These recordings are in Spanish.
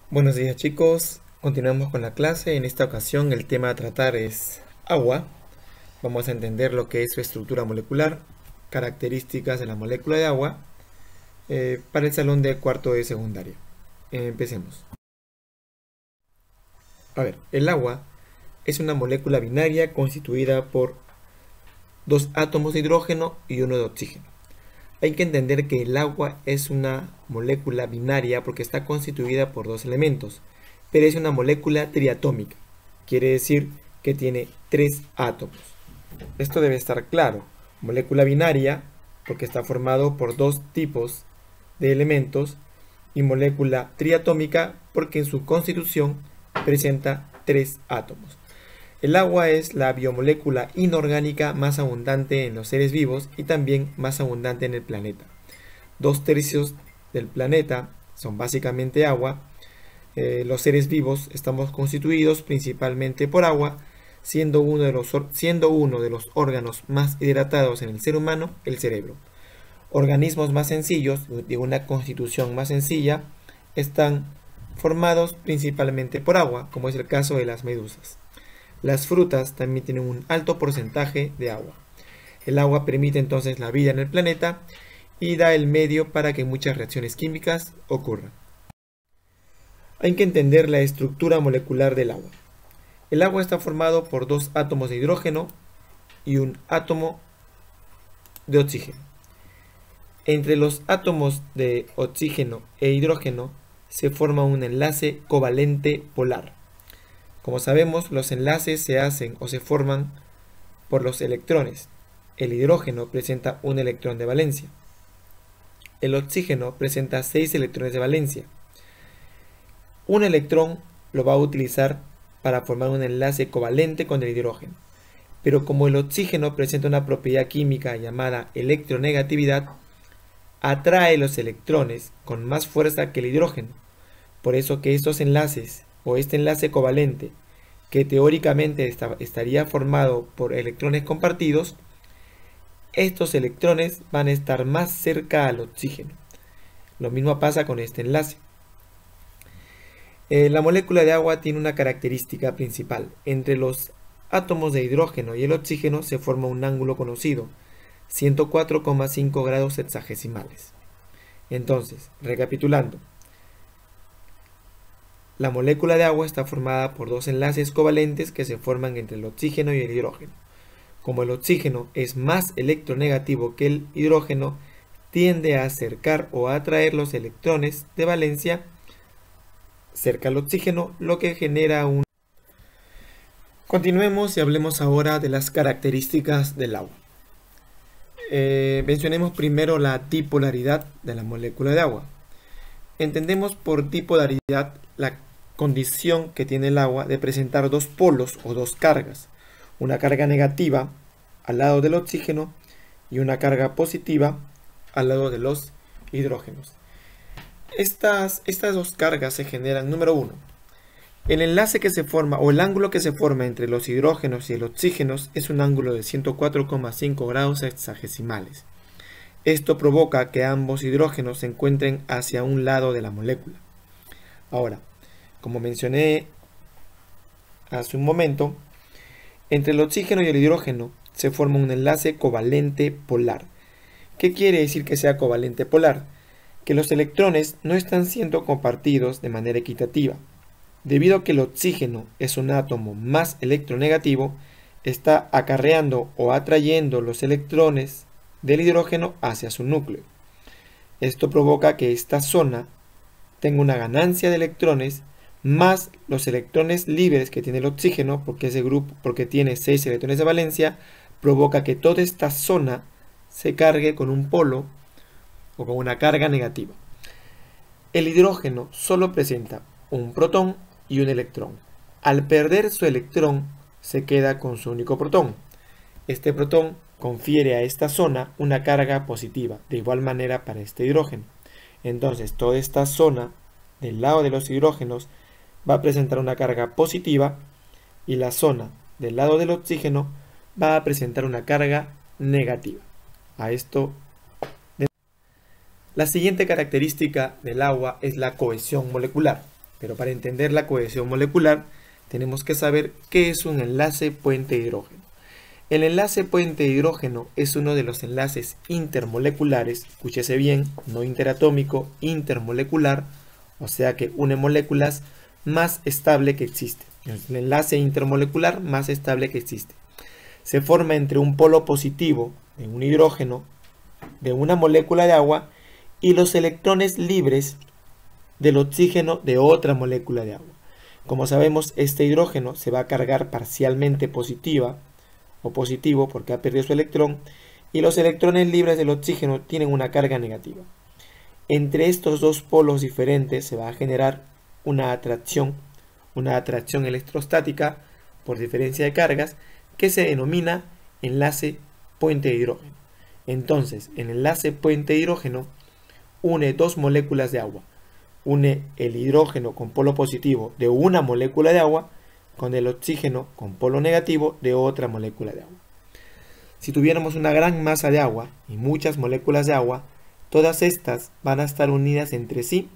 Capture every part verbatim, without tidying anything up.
Buenos días chicos, continuamos con la clase. En esta ocasión el tema a tratar es agua. Vamos a entender lo que es su estructura molecular, características de la molécula de agua eh, para el salón de cuarto de secundaria. Eh, empecemos. A ver, el agua es una molécula binaria constituida por dos átomos de hidrógeno y uno de oxígeno. Hay que entender que el agua es una molécula binaria porque está constituida por dos elementos, pero es una molécula triatómica, quiere decir que tiene tres átomos. Esto debe estar claro. Molécula binaria porque está formado por dos tipos de elementos y molécula triatómica porque en su constitución presenta tres átomos. El agua es la biomolécula inorgánica más abundante en los seres vivos y también más abundante en el planeta. Dos tercios del planeta son básicamente agua. Eh, los seres vivos estamos constituidos principalmente por agua, siendo uno, de los, siendo uno de los órganos más hidratados en el ser humano el cerebro. Organismos más sencillos, de una constitución más sencilla, están formados principalmente por agua, como es el caso de las medusas. Las frutas también tienen un alto porcentaje de agua. El agua permite entonces la vida en el planeta y da el medio para que muchas reacciones químicas ocurran. Hay que entender la estructura molecular del agua. El agua está formado por dos átomos de hidrógeno y un átomo de oxígeno. Entre los átomos de oxígeno e hidrógeno se forma un enlace covalente polar. Como sabemos, los enlaces se hacen o se forman por los electrones. El hidrógeno presenta un electrón de valencia. El oxígeno presenta seis electrones de valencia. Un electrón lo va a utilizar para formar un enlace covalente con el hidrógeno. Pero como el oxígeno presenta una propiedad química llamada electronegatividad, atrae los electrones con más fuerza que el hidrógeno. Por eso que estos enlaces o este enlace covalente, que teóricamente está, estaría formado por electrones compartidos, estos electrones van a estar más cerca al oxígeno. Lo mismo pasa con este enlace. Eh, la molécula de agua tiene una característica principal. Entre los átomos de hidrógeno y el oxígeno se forma un ángulo conocido, ciento cuatro coma cinco grados hexagesimales. Entonces, recapitulando, la molécula de agua está formada por dos enlaces covalentes que se forman entre el oxígeno y el hidrógeno. Como el oxígeno es más electronegativo que el hidrógeno, tiende a acercar o a atraer los electrones de valencia cerca al oxígeno, lo que genera un... Continuemos y hablemos ahora de las características del agua. Eh, mencionemos primero la dipolaridad de la molécula de agua. Entendemos por dipolaridad la condición que tiene el agua de presentar dos polos o dos cargas, una carga negativa al lado del oxígeno y una carga positiva al lado de los hidrógenos. Estas, estas dos cargas se generan, número uno, el enlace que se forma o el ángulo que se forma entre los hidrógenos y el oxígeno es un ángulo de ciento cuatro coma cinco grados hexagesimales. Esto provoca que ambos hidrógenos se encuentren hacia un lado de la molécula. Ahora, como mencioné hace un momento, entre el oxígeno y el hidrógeno se forma un enlace covalente polar. ¿Qué quiere decir que sea covalente polar? Que los electrones no están siendo compartidos de manera equitativa. Debido a que el oxígeno es un átomo más electronegativo, está acarreando o atrayendo los electrones del hidrógeno hacia su núcleo. Esto provoca que esta zona tenga una ganancia de electrones más los electrones libres que tiene el oxígeno, porque ese grupo, porque tiene seis electrones de valencia, provoca que toda esta zona se cargue con un polo o con una carga negativa. El hidrógeno solo presenta un protón y un electrón. Al perder su electrón, se queda con su único protón. Este protón confiere a esta zona una carga positiva, de igual manera para este hidrógeno. Entonces, toda esta zona del lado de los hidrógenos va a presentar una carga positiva y la zona del lado del oxígeno va a presentar una carga negativa. A esto, la siguiente característica del agua es la cohesión molecular. Pero para entender la cohesión molecular, tenemos que saber qué es un enlace puente hidrógeno. El enlace puente hidrógeno es uno de los enlaces intermoleculares, escúchese bien, no interatómico, intermolecular, o sea que une moléculas más estable que existe. Es el enlace intermolecular más estable que existe. Se forma entre un polo positivo de un hidrógeno de una molécula de agua y los electrones libres del oxígeno de otra molécula de agua. Como sabemos, este hidrógeno se va a cargar parcialmente positiva o positivo porque ha perdido su electrón, y los electrones libres del oxígeno tienen una carga negativa. Entre estos dos polos diferentes se va a generar una atracción, una atracción electrostática por diferencia de cargas, que se denomina enlace puente hidrógeno. Entonces, el enlace puente hidrógeno une dos moléculas de agua. Une el hidrógeno con polo positivo de una molécula de agua con el oxígeno con polo negativo de otra molécula de agua. Si tuviéramos una gran masa de agua y muchas moléculas de agua, todas estas van a estar unidas entre sí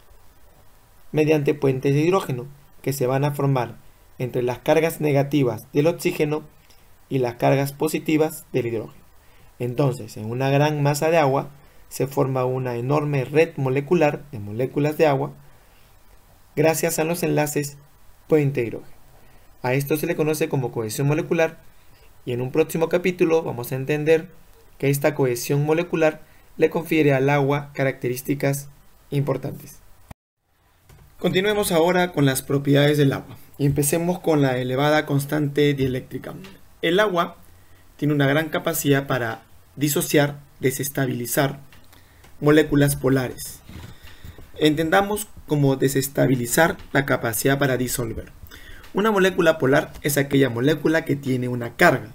mediante puentes de hidrógeno que se van a formar entre las cargas negativas del oxígeno y las cargas positivas del hidrógeno. Entonces, en una gran masa de agua se forma una enorme red molecular de moléculas de agua gracias a los enlaces puente hidrógeno. A esto se le conoce como cohesión molecular, y en un próximo capítulo vamos a entender que esta cohesión molecular le confiere al agua características importantes. Continuemos ahora con las propiedades del agua y empecemos con la elevada constante dieléctrica. El agua tiene una gran capacidad para disociar, desestabilizar moléculas polares. Entendamos como desestabilizar la capacidad para disolver. Una molécula polar es aquella molécula que tiene una carga.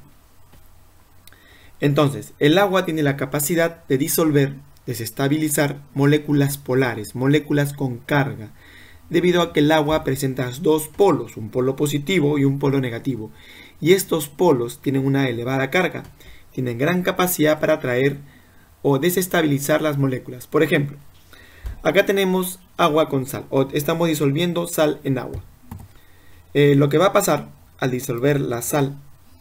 Entonces, el agua tiene la capacidad de disolver, desestabilizar moléculas polares, moléculas con carga, debido a que el agua presenta dos polos, un polo positivo y un polo negativo. Y estos polos tienen una elevada carga, tienen gran capacidad para atraer o desestabilizar las moléculas. Por ejemplo, acá tenemos agua con sal, o estamos disolviendo sal en agua. Eh, lo que va a pasar al disolver la sal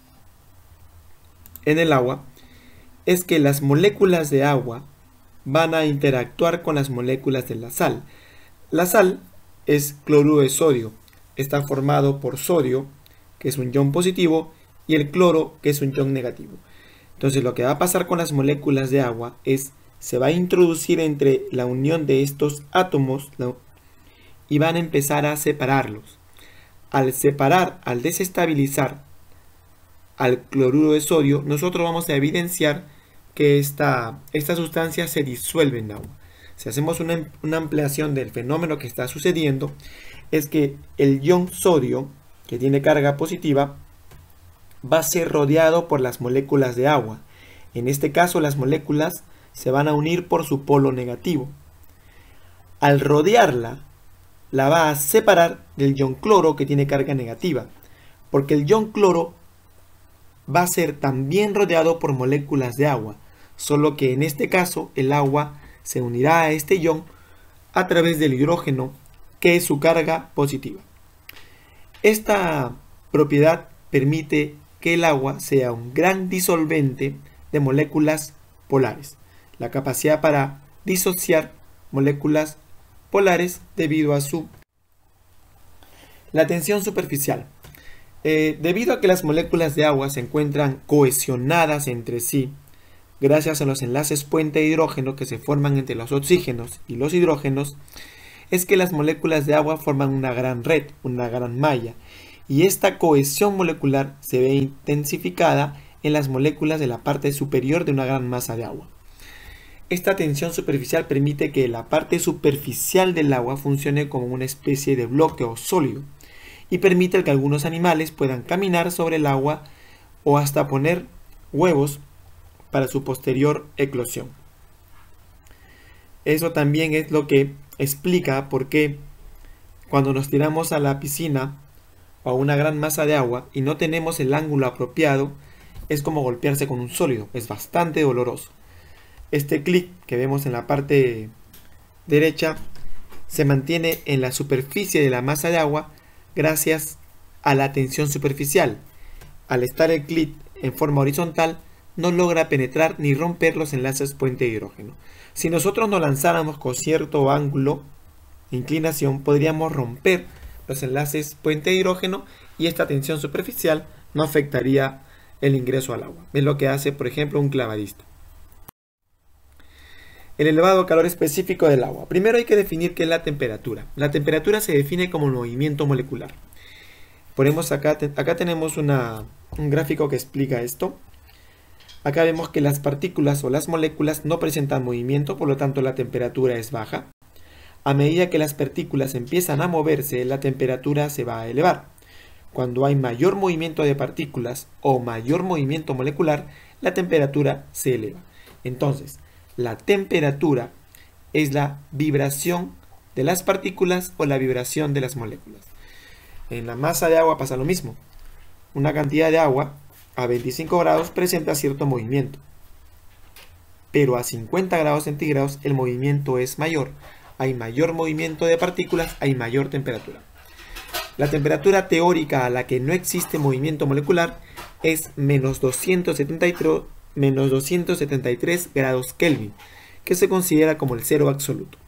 en el agua es que las moléculas de agua van a interactuar con las moléculas de la sal. La sal es cloruro de sodio, está formado por sodio, que es un ion positivo, y el cloro, que es un ion negativo. Entonces lo que va a pasar con las moléculas de agua es, se va a introducir entre la unión de estos átomos ¿no? y van a empezar a separarlos. Al separar, al desestabilizar al cloruro de sodio, nosotros vamos a evidenciar que esta, esta sustancia se disuelve en agua. Si hacemos una, una ampliación del fenómeno que está sucediendo, es que el ion sodio, que tiene carga positiva, va a ser rodeado por las moléculas de agua. En este caso, las moléculas se van a unir por su polo negativo. Al rodearla, la va a separar del ion cloro, que tiene carga negativa, porque el ion cloro va a ser también rodeado por moléculas de agua, solo que en este caso el agua se unirá a este ion a través del hidrógeno, que es su carga positiva. Esta propiedad permite que el agua sea un gran disolvente de moléculas polares, la capacidad para disociar moléculas polares debido a su la tensión superficial. Eh, debido a que las moléculas de agua se encuentran cohesionadas entre sí, gracias a los enlaces puente de hidrógeno que se forman entre los oxígenos y los hidrógenos, es que las moléculas de agua forman una gran red, una gran malla, y esta cohesión molecular se ve intensificada en las moléculas de la parte superior de una gran masa de agua. Esta tensión superficial permite que la parte superficial del agua funcione como una especie de bloque o sólido, y permite que algunos animales puedan caminar sobre el agua o hasta poner huevos para su posterior eclosión. Eso también es lo que explica por qué cuando nos tiramos a la piscina o a una gran masa de agua y no tenemos el ángulo apropiado, es como golpearse con un sólido, es bastante doloroso. Este clic que vemos en la parte derecha se mantiene en la superficie de la masa de agua gracias a la tensión superficial. Al estar el clit en forma horizontal, no logra penetrar ni romper los enlaces puente de hidrógeno. Si nosotros nos lanzáramos con cierto ángulo de inclinación, podríamos romper los enlaces puente de hidrógeno y esta tensión superficial no afectaría el ingreso al agua. Es lo que hace, por ejemplo, un clavadista. El elevado calor específico del agua. Primero hay que definir qué es la temperatura. La temperatura se define como el movimiento molecular. Ponemos acá, acá tenemos una, un gráfico que explica esto. Acá vemos que las partículas o las moléculas no presentan movimiento, por lo tanto la temperatura es baja. A medida que las partículas empiezan a moverse, la temperatura se va a elevar. Cuando hay mayor movimiento de partículas o mayor movimiento molecular, la temperatura se eleva. Entonces, la temperatura es la vibración de las partículas o la vibración de las moléculas. En la masa de agua pasa lo mismo. Una cantidad de agua a veinticinco grados presenta cierto movimiento, pero a cincuenta grados centígrados el movimiento es mayor. Hay mayor movimiento de partículas, hay mayor temperatura. La temperatura teórica a la que no existe movimiento molecular es menos doscientos setenta y tres grados Kelvin, que se considera como el cero absoluto.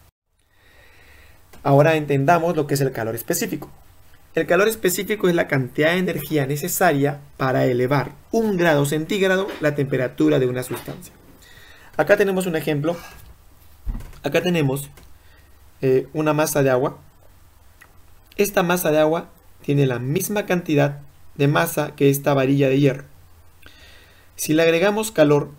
Ahora entendamos lo que es el calor específico. El calor específico es la cantidad de energía necesaria para elevar un grado centígrado la temperatura de una sustancia. Acá tenemos un ejemplo. Acá tenemos eh, una masa de agua. Esta masa de agua tiene la misma cantidad de masa que esta varilla de hierro. Si le agregamos calor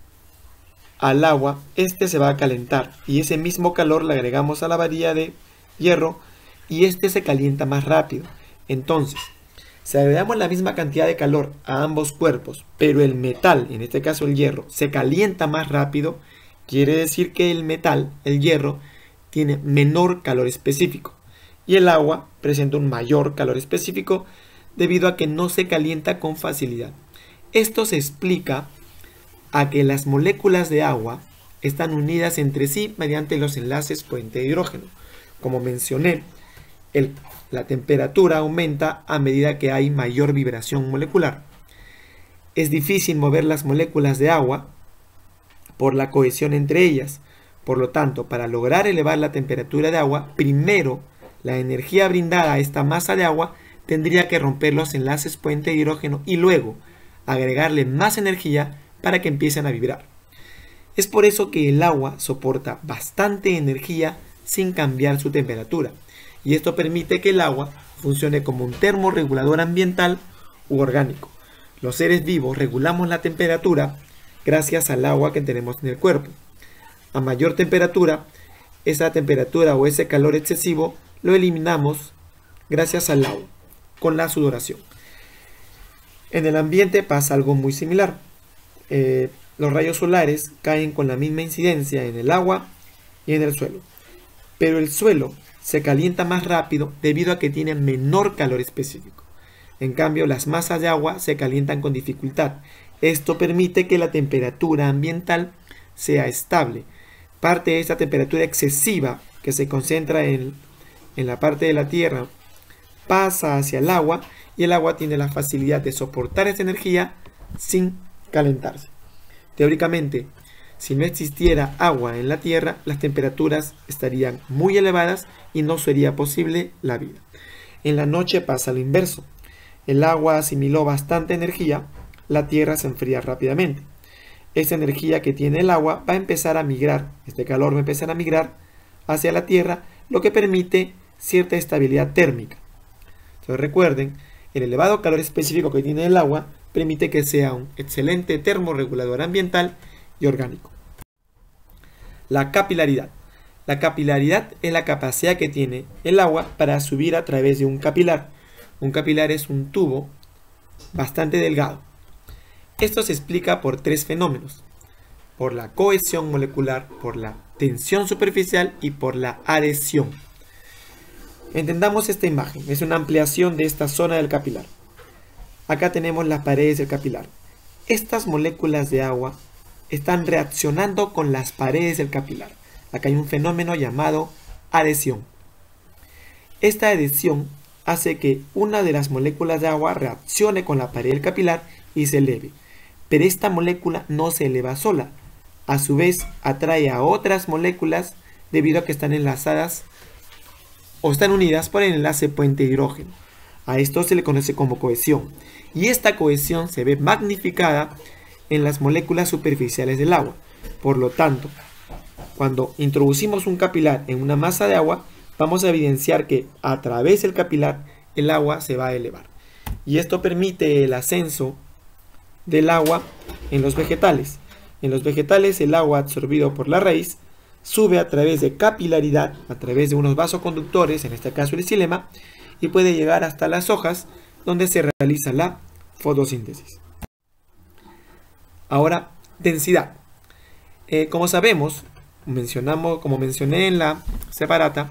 al agua, este se va a calentar y ese mismo calor le agregamos a la varilla de hierro y este se calienta más rápido. Entonces, si agregamos la misma cantidad de calor a ambos cuerpos, pero el metal, en este caso el hierro, se calienta más rápido, quiere decir que el metal, el hierro, tiene menor calor específico y el agua presenta un mayor calor específico debido a que no se calienta con facilidad. Esto se explica a que las moléculas de agua están unidas entre sí mediante los enlaces puente de hidrógeno. Como mencioné, el, la temperatura aumenta a medida que hay mayor vibración molecular. Es difícil mover las moléculas de agua por la cohesión entre ellas. Por lo tanto, para lograr elevar la temperatura de agua, primero la energía brindada a esta masa de agua tendría que romper los enlaces puente de hidrógeno y luego agregarle más energía para que empiecen a vibrar. Es por eso que el agua soporta bastante energía sin cambiar su temperatura, y esto permite que el agua funcione como un termorregulador ambiental u orgánico. Los seres vivos regulamos la temperatura gracias al agua que tenemos en el cuerpo. A mayor temperatura, esa temperatura o ese calor excesivo lo eliminamos gracias al agua, con la sudoración. En el ambiente pasa algo muy similar. Eh, los rayos solares caen con la misma incidencia en el agua y en el suelo. Pero el suelo se calienta más rápido debido a que tiene menor calor específico. En cambio, las masas de agua se calientan con dificultad. Esto permite que la temperatura ambiental sea estable. Parte de esta temperatura excesiva que se concentra en, en la parte de la Tierra pasa hacia el agua y el agua tiene la facilidad de soportar esa energía sin calentarse. Teóricamente, si no existiera agua en la Tierra, las temperaturas estarían muy elevadas y no sería posible la vida. En la noche pasa lo inverso. El agua asimiló bastante energía, la Tierra se enfría rápidamente. Esa energía que tiene el agua va a empezar a migrar, este calor va a empezar a migrar hacia la Tierra, lo que permite cierta estabilidad térmica. Entonces recuerden, el elevado calor específico que tiene el agua permite que sea un excelente termorregulador ambiental y orgánico. La capilaridad. La capilaridad es la capacidad que tiene el agua para subir a través de un capilar. Un capilar es un tubo bastante delgado. Esto se explica por tres fenómenos: por la cohesión molecular, por la tensión superficial y por la adhesión. Entendamos esta imagen, es una ampliación de esta zona del capilar. Acá tenemos las paredes del capilar. Estas moléculas de agua están reaccionando con las paredes del capilar. Acá hay un fenómeno llamado adhesión. Esta adhesión hace que una de las moléculas de agua reaccione con la pared del capilar y se eleve. Pero esta molécula no se eleva sola. A su vez, atrae a otras moléculas debido a que están enlazadas o están unidas por el enlace puente hidrógeno. A esto se le conoce como cohesión. Y esta cohesión se ve magnificada en las moléculas superficiales del agua. Por lo tanto, cuando introducimos un capilar en una masa de agua, vamos a evidenciar que a través del capilar el agua se va a elevar. Y esto permite el ascenso del agua en los vegetales. En los vegetales el agua absorbido por la raíz sube a través de capilaridad, a través de unos vasoconductores, en este caso el xilema, y puede llegar hasta las hojas donde se realiza la fotosíntesis. Ahora, densidad. Eh, como sabemos, mencionamos, como mencioné en la separata,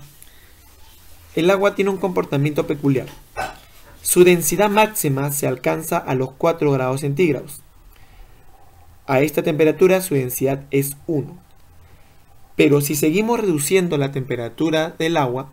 el agua tiene un comportamiento peculiar. Su densidad máxima se alcanza a los cuatro grados centígrados. A esta temperatura su densidad es uno. Pero si seguimos reduciendo la temperatura del agua,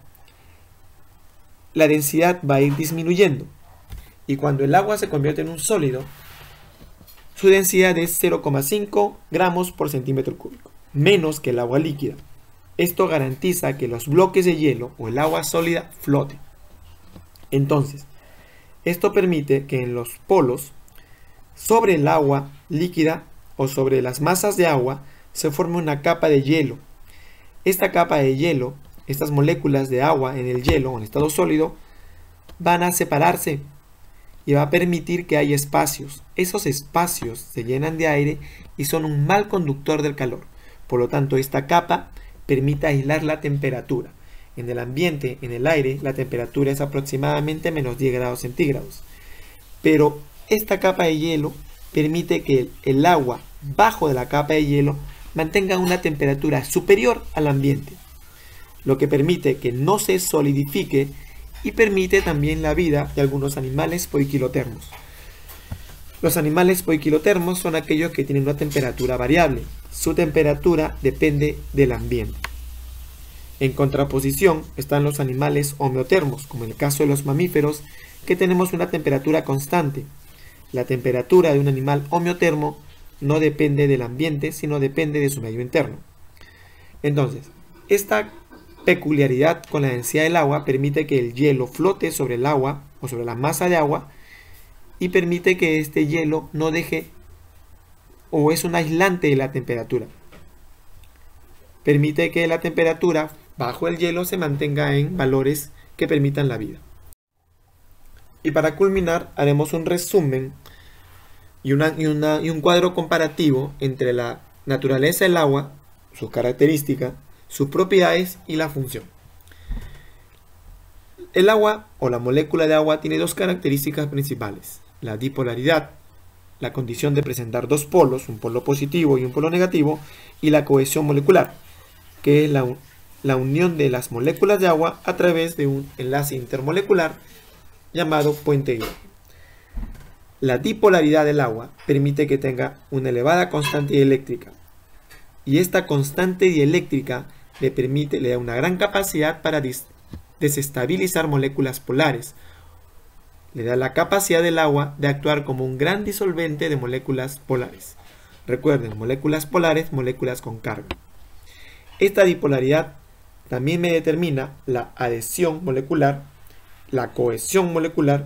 la densidad va a ir disminuyendo. Y cuando el agua se convierte en un sólido, su densidad es cero coma cinco gramos por centímetro cúbico, menos que el agua líquida. Esto garantiza que los bloques de hielo o el agua sólida floten. Entonces, esto permite que en los polos, sobre el agua líquida o sobre las masas de agua, se forme una capa de hielo. Esta capa de hielo, estas moléculas de agua en el hielo o en estado sólido, van a separarse y va a permitir que haya espacios. Esos espacios se llenan de aire y son un mal conductor del calor. Por lo tanto, esta capa permite aislar la temperatura. En el ambiente, en el aire, la temperatura es aproximadamente menos diez grados centígrados. Pero esta capa de hielo permite que el, el agua bajo de la capa de hielo mantenga una temperatura superior al ambiente, lo que permite que no se solidifique y permite también la vida de algunos animales poiquilotermos. Los animales poiquilotermos son aquellos que tienen una temperatura variable. Su temperatura depende del ambiente. En contraposición están los animales homeotermos, como en el caso de los mamíferos, que tenemos una temperatura constante. La temperatura de un animal homeotermo no depende del ambiente, sino depende de su medio interno. Entonces, esta peculiaridad con la densidad del agua permite que el hielo flote sobre el agua o sobre la masa de agua y permite que este hielo no deje o es un aislante de la temperatura. Permite que la temperatura bajo el hielo se mantenga en valores que permitan la vida. Y para culminar haremos un resumen y, una, y, una, y un cuadro comparativo entre la naturaleza del agua, sus características, sus propiedades y la función. El agua o la molécula de agua tiene dos características principales: la dipolaridad, la condición de presentar dos polos, un polo positivo y un polo negativo, y la cohesión molecular, que es la, la unión de las moléculas de agua a través de un enlace intermolecular llamado puente hidrógeno. La dipolaridad del agua permite que tenga una elevada constante dieléctrica, y esta constante dieléctrica le permite, le da una gran capacidad para desestabilizar moléculas polares. Le da la capacidad del agua de actuar como un gran disolvente de moléculas polares. Recuerden, moléculas polares, moléculas con carga. Esta dipolaridad también me determina la adhesión molecular, la cohesión molecular.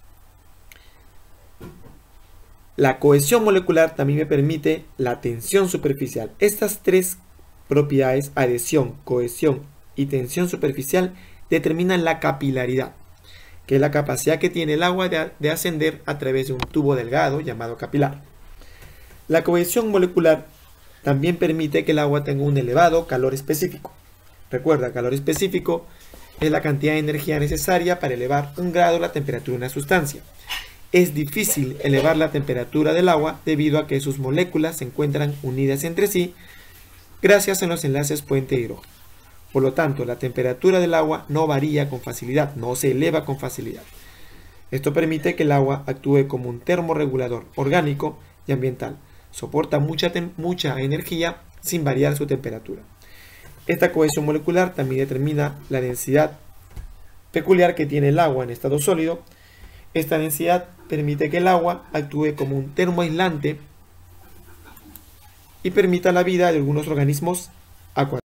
La cohesión molecular también me permite la tensión superficial. Estas tres propiedades, adhesión, cohesión y tensión superficial, determinan la capilaridad, que es la capacidad que tiene el agua de, de ascender a través de un tubo delgado llamado capilar. La cohesión molecular también permite que el agua tenga un elevado calor específico. Recuerda, calor específico es la cantidad de energía necesaria para elevar un grado la temperatura de una sustancia. Es difícil elevar la temperatura del agua debido a que sus moléculas se encuentran unidas entre sí gracias a los enlaces puente hidrógeno. Por lo tanto, la temperatura del agua no varía con facilidad, no se eleva con facilidad. Esto permite que el agua actúe como un termorregulador orgánico y ambiental. Soporta mucha, mucha energía sin variar su temperatura. Esta cohesión molecular también determina la densidad peculiar que tiene el agua en estado sólido. Esta densidad permite que el agua actúe como un termoaislante y permita la vida de algunos organismos acuáticos.